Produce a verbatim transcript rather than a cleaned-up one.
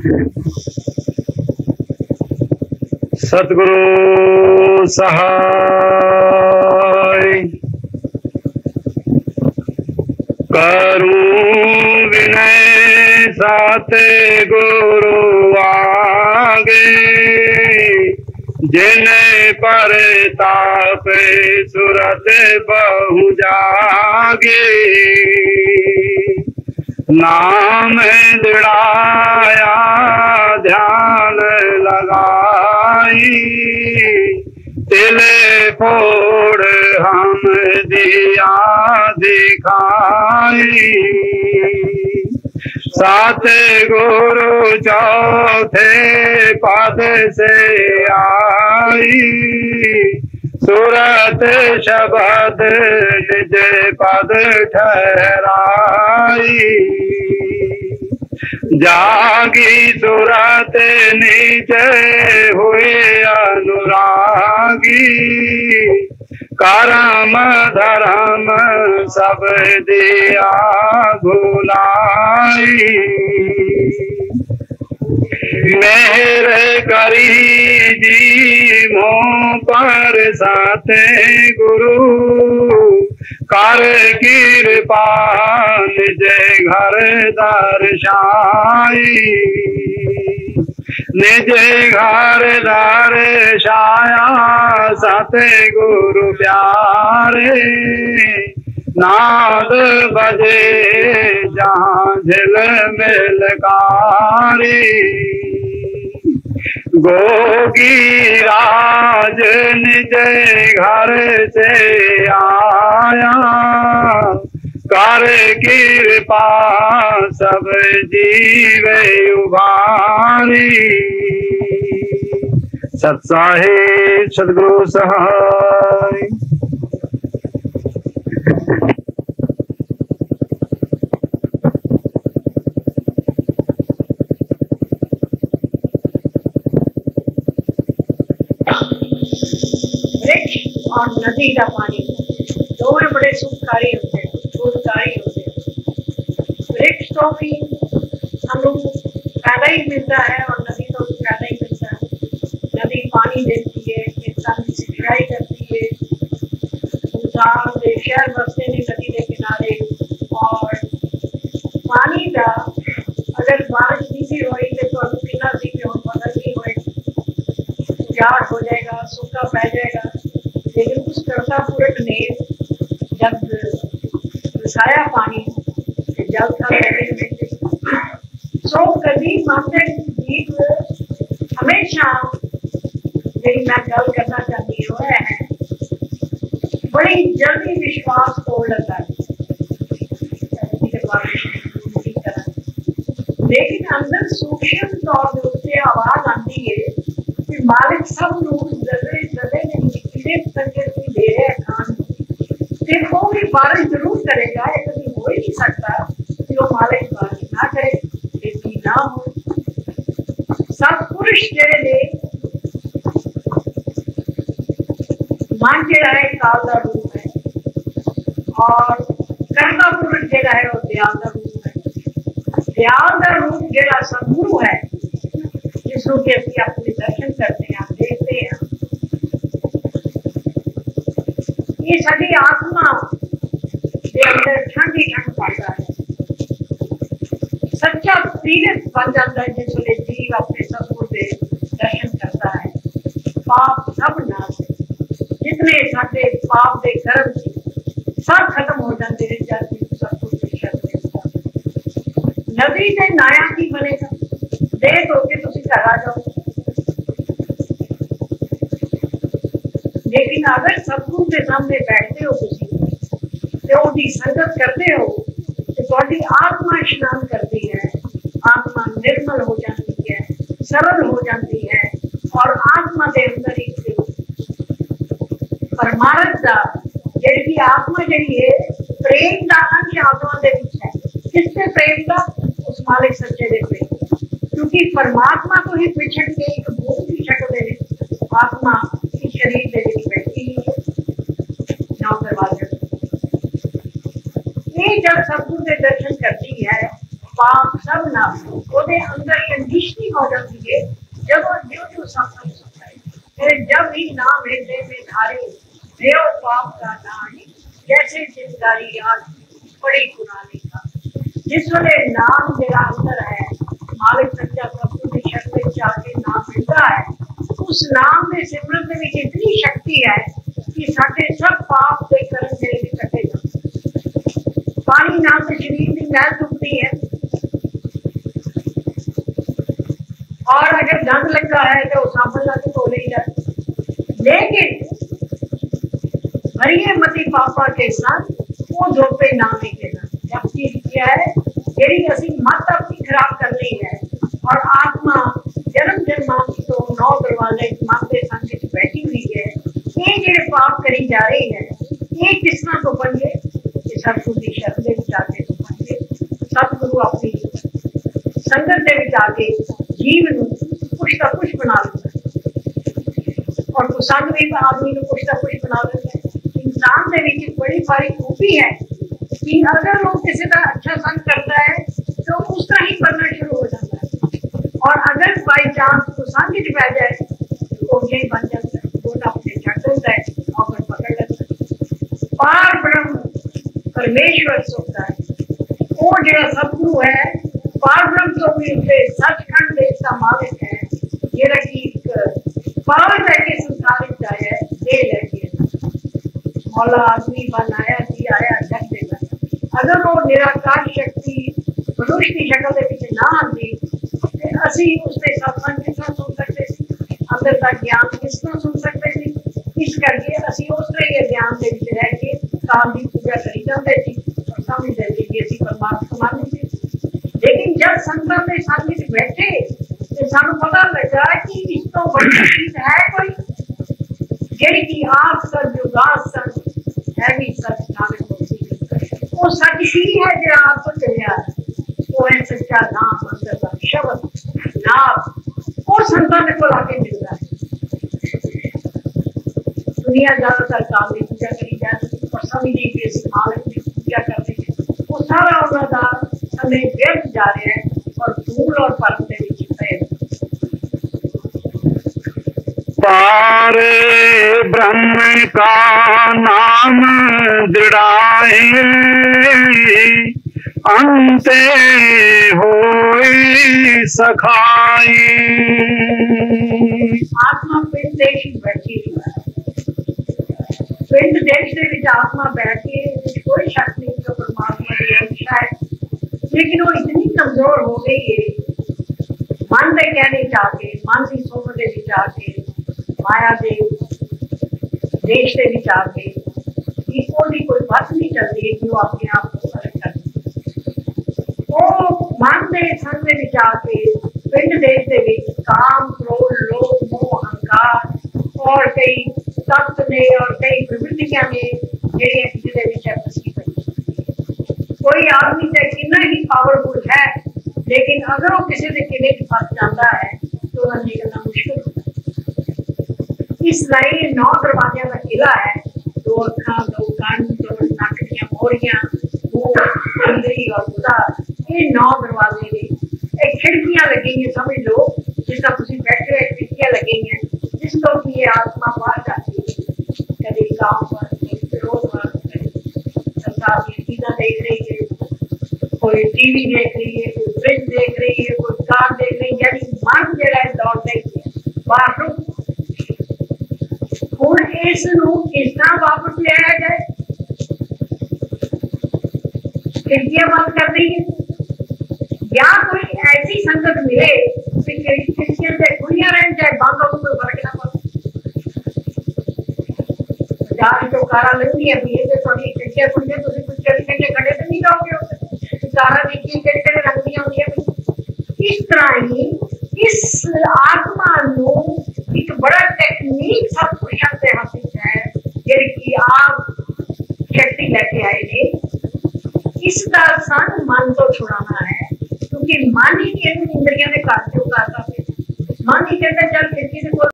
सतगुरु सहाय करूं विनय साते गुरु आगे, जिने पर ताप सुरत बहु जागे। नाम दिड़ाया ध्यान लगाई, तिले फोड़ हम दिया दिखाई। सात गुरु चौथे पद से आई, सुरत शब्द निज पद ठहराई। जागी सुरत नीचे हुए अनुरागी, करम धर्म सब दिया भुलाई। मेहर करी जी मों पर साते गुरु, कर कृपा निज घर दर्शाई। निज घर दर्शाया साते गुरु प्यारे, नाद बजे जहाँ झिल मिलकारी। गोगी राज निज घर से आया, कर कृपा सब जीवे उभारी। सत्साहिब सदगुरु सहाय। और नदी का पानी दोनों बड़े सुखकारी होते हैं, गुणकारी होते हैं। वृक्ष तो भी हम लोग पैदा ही मिलता है और नदी तो पैदा ही मिलता है। नदी पानी देती है, इंसान की सिंचाई करती है, इंसान के शहर बसते हैं नदी के किनारे। और पानी का अगर बारिश नहीं होगी तो कितना दी बदल नहीं होगी, उजाड़ हो जाएगा, सूखा पै जाएगा। लेकिन उस कर्ता पुरख ने जब रसाया पानी जल था सो कभी मामले गीत हमेशा मेरी मैं गल करना चाहती हूँ है बड़ी जल्दी विश्वास तोड़ लेता है। लेकिन अंदर सूक्ष्म तौर पर उससे आवाज आती है कि मालिक सब लोग जल्दी जल्दी दे रहे हैं खान, फिर वो भी बारिश जरूर करेगा। ये कभी हो ही नहीं सकता कि वो मालिक बारिश ना करे, खेती ना हो। सत्पुरुष जेड़े ने मन जेड़ा है काल का रूप है, और कर्ता पुरुष जेड़ा है वो दयाल का रूप है। दयाल का रूप जेड़ा सदगुरु है, जिसको कि असं अपने दर्शन करते हैं, देखते हैं। ये साड़ी आत्मा के अंदर ठंडी ठंड पाता है, सच्चा पीड़ित बन जाता है जिसमें जीव अपने सतगुरु के दर्शन करता है। पाप सब नाश है, जितने सारे पाप के कर्म थे सब खत्म हो जाते हैं जाते सतगुरु के शब्द। नदी से नाया की बनेगा, दे दो के तुम घर आ जाओ। लेकिन अगर सतगुरु के सामने बैठते हो तो उसकी संगत करते हो तो थोड़ी आत्मा स्नान करती है, आत्मा निर्मल हो जाती है, सरल हो जाती है। और आत्मा के अंदर ही परमार्थ का जी आत्मा जी है प्रेम का अंश आत्मा के विच है। किससे प्रेम का? उस मालिक सच्चे दे प्रेम, क्योंकि परमात्मा को ही पिछड़ के एक भूत की शक्ल में आत्मा इस शरीर के विच बैठी है। नौ दरवाजे ये जब सतगुरु के दर्शन करती है, पाप सब नाम ਉਹਦੇ ਅੰਦਰ ਕੰਡੀਸ਼ਨਿੰਗ ਹੋ ਜਾਂਦੀ है जब वो जो जो सत्संग सुनता है फिर जब ही नाम हृदय में धारे देव पाप का नानी जैसे चिंगारी याद बड़ी पुरानी का जिस वाले नाम मेरा अंदर है मालिक सच्चा प्रभु की शक्ति जाके नाम मिलता है उस नाम में सिमरन में इतनी शक्ति है कि साढ़े सब पाप के कर्म मेरे भी कटे जाते पानी नाम से शरीर की मैल दुखती है और अगर गंद लगा है तो साबुन लगे तो नहीं जाए लेकिन भरिए मती पापा के साथ वो धोपे ना नहीं देना जब चीज क्या है यही असी मत अपनी खराब कर ली है और आत्मा जन्म जन्मांत तो नौ दरवाजे माते संग बैठी हुई है ये जेड़े पाप करी जा रही है ये किस तरह तो बन गए सतगुरु की शरण में जाके तो बन गए सतगुरु अपनी संगत के जाके जीव कुछ का कुछ बना लेता और संग भी आदमी को कुछ का कुछ बना लेता है इंसान के विच बड़ी सारी खूबी है कि अगर वो किसी का अच्छा संग करता है तो उस तरह ही बनना शुरू हो जाता है और अगर बाई चांस तो संग च पै जाए तो वो यही बन जाता है वो अपने छड़ देता है और पकड़ लेता है पार ब्रह्म परमेश्वर सोता है वो जो सतगुरु है पार ब्रह्म तो भी उसे सचखंड देश का मालिक है जेड़ा कि पावर लेके संसार में आया है दे लेके मौला आदमी बनाया जी आया जग देगा अगर वो निराकार शक्ति मनुष्य की शक्ल के पीछे ना आती असी उसके सत्संग किस तरह सुन सकते थे अंदर का ज्ञान किस तरह सुन सकते थे इस करके असी उस तरह के ज्ञान के पीछे रह के काल की पूजा करी जाते थे और समझते थे कि असी परमात्मा मानते थे लेकिन जब संगत में सामने से बैठे तो सानू पता लगा कि इस तो बड़ी चीज है कोई जेड़ी की आप सर जुगास सर है भी सच नाम वो सच ही है जो आपको चलिया वो है सच्चा नाम अंदर का शब्द नाम वो संतान को लाके मिलता है दुनिया ज्यादातर काम की पूजा करी जाती और सभी जी मालिक की पूजा करते हैं वो सारा उनका हमें व्यर्थ जा रहे हैं और धूल और परम के बीच पार ब्रह्म का नाम दृढ़ाए अंते होई सखाई आत्मा पिंड देश बैठी पिंड देश के विच आत्मा बैठी कोई शक नहीं तो परमात्मा की अंश है लेकिन वो इतनी कमजोर हो गई है मन के कहने जाके मन की सोच के जाके माया के देश के जाके कोई कोई बात नहीं चलती कि वो अपने आप को अलग कर वो मन के संग के जाके पिंड देश के काम क्रोध लोभ मोह अहंकार और कई तत्व ने और कई प्रवृत्तियां ने जेडी कोई आदमी चाहे कितना ही पावरफुल है लेकिन अगर वो किसी के किले फंस जाता है तो वह निकलना मुश्किल होता है इसलिए नौ दरवाजे का किला है दो अखा दो कान दो नक दियां मोरियां मुंह अंदरी और बुधा ये नौ दरवाजे ने एक खिड़कियां लगेंगी समझ लो जिसका तुम बैठे हुए खिड़कियां लगेंगी जिसको कि ये आत्मा बाहर जाती है कभी गाँव पर कभी रोड पर संसार की चीजें देख रही है कोई टीवी देख रही है कोई फ्रिज देख रही है कोई कार देख रही है यानी मन जरा दौड़ रही है बाहर हुण इस नूं किस तरह वापस ले आया जाए खिड़कियां बंद कर दी है या कोई ऐसी संगत मिले कि खिड़कियां चाहे खुलियां रहें चाहे बंद हो कोई फर्क ना पड़े बाजार तो कारा लगती है भी ये थोड़ी खिड़कियां खुलियां तुम कुछ चौबीस घंटे खड़े तो नहीं रहोगे कारा देखिए केड़े केड़े रंग दियां होंदियां इस तरह ही इस आत्मा नूं एक बड़ा टेक्निक सब कुछ से हासिल है जिहड़ी आप शक्ति लेके आए ने इसका संग मन तो छुड़ाना